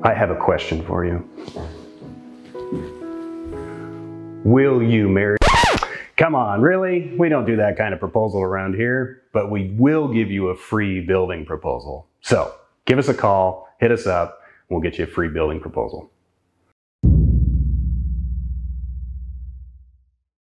I have a question for you. Will you marry? Come on, really? We don't do that kind of proposal around here, but we will give you a free building proposal. So give us a call, hit us up, and we'll get you a free building proposal.